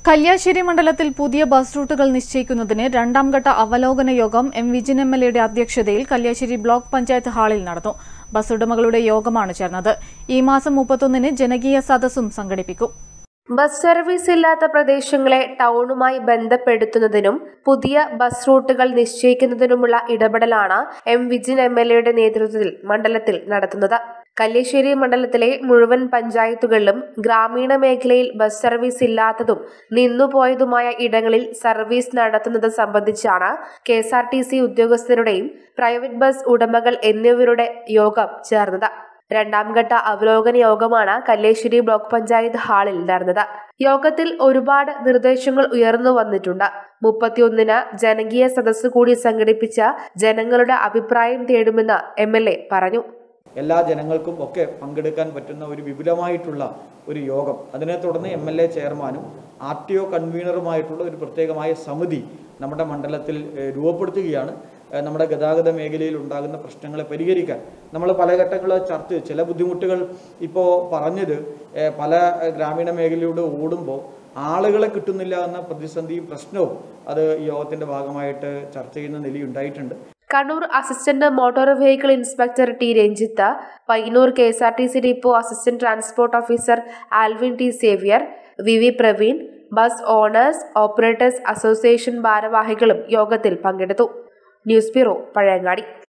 കല്യാശ്ശേരി മണ്ഡലത്തിൽ പുതിയ ബസ് റൂട്ടുകൾ നിശ്ചയിക്കുന്നതിന് രണ്ടാം ഘട്ട അവലോകന യോഗം എം വിജിൻ എംഎൽഎയുടെ അധ്യക്ഷതയിൽ കല്യാശ്ശേരി ബ്ലോക്ക് പഞ്ചായത്ത് ഹാളിൽ നടന്നു. ബസ് ഉടമകളുടെ യോഗമാണ് ചേർന്നത്. ഈ മാസം 31-ന് ജനകീയ സദസ്സും സംഘടിപ്പിക്കും. ബസ് സർവീസ് ഇല്ലാത്ത പ്രദേശങ്ങളെ ടൗണുമായി ബന്ധപ്പെടുത്തുന്നതിനും പുതിയ ബസ് റൂട്ടുകൾ നിശ്ചയിക്കുന്നതിനുമുള്ള ഇടപെടലാണ് എം വിജിൻ എംഎൽഎയുടെ നേതൃത്വത്തിൽ മണ്ഡലത്തിൽ നടത്തുന്നത്. കല്യാശ്ശേരി മണ്ഡലത്തിലെ മുഴുവൻ പഞ്ചായത്തുകളിലും ഗ്രാമീണ മേഖലയിൽ ബസ് സർവീസ് ഇല്ലാത്തതും നിന്നുപോയതുമായ ഇടങ്ങളിൽ സർവീസ് നടത്തുന്നത് സംബന്ധിച്ചാണ് KSRTC ഉദ്യോഗസ്ഥരുടെയും പ്രൈവറ്റ് ബസ് ഉടമകൾ എന്നിവരുടെ യോഗം ചേർന്നത്. രണ്ടാം ഘട്ട അവലോകന യോഗമാണ് കല്യാശ്ശേരി ബ്ലോക്ക് പഞ്ചായത്ത് ഹാളിൽ നടന്നത്. യോഗത്തിൽ ഒരുപാട് നിർദ്ദേശങ്ങൾ ഉയർന്നു വന്നിട്ടുണ്ട്. 31-ന് ജനകീയ സദസ്സ് കൂടി സംഘടിപ്പിച്ച ജനങ്ങളുടെ അഭിപ്രായം തേടുമെന്ന് MLA പറഞ്ഞു. എല്ലാ ജനങ്ങൾക്കും ഒക്കെ പങ്കെടുക്കാൻ പറ്റുന്ന ഒരു വിപുലമായിട്ടുള്ള ഒരു യോഗം, അതിനെ തുടർന്ന് MLA ചെയർമാനും RTO കൺവീനറുമായിട്ടുള്ള ഒരു പ്രത്യേകമായ സമിതി നമ്മുടെ മണ്ഡലത്തിൽ രൂപപ്പെടുത്തുകയാണ്. നമ്മുടെ ഗതാഗത മേഖലയിൽ ഉണ്ടാകുന്ന പ്രശ്നങ്ങളെ പരിഹരിക്കാൻ നമ്മൾ പല ഘട്ടങ്ങൾ ചർച്ച ചെയ്തു. ചില ബുദ്ധിമുട്ടുകൾ ഇപ്പോൾ പറഞ്ഞത്, പല ഗ്രാമീണ മേഖലയിലൂടെ ഓടുമ്പോൾ ആളുകളെ കിട്ടുന്നില്ല എന്ന പ്രതിസന്ധിയും പ്രശ്നവും അത് ഈ യോഗത്തിൻ്റെ ഭാഗമായിട്ട് ചർച്ച ചെയ്യുന്ന നിലയുണ്ടായിട്ടുണ്ട്. Kannur assistant motor vehicle inspector T. Ranjith, Payyanur KSRTC depot assistant transport officer Alvin T. Xavier, VV Praveen, bus owners operators association ഭാരവാഹികളും യോഗത്തിൽ പങ്കെടുത്തു. News bureau, Pazhayangadi.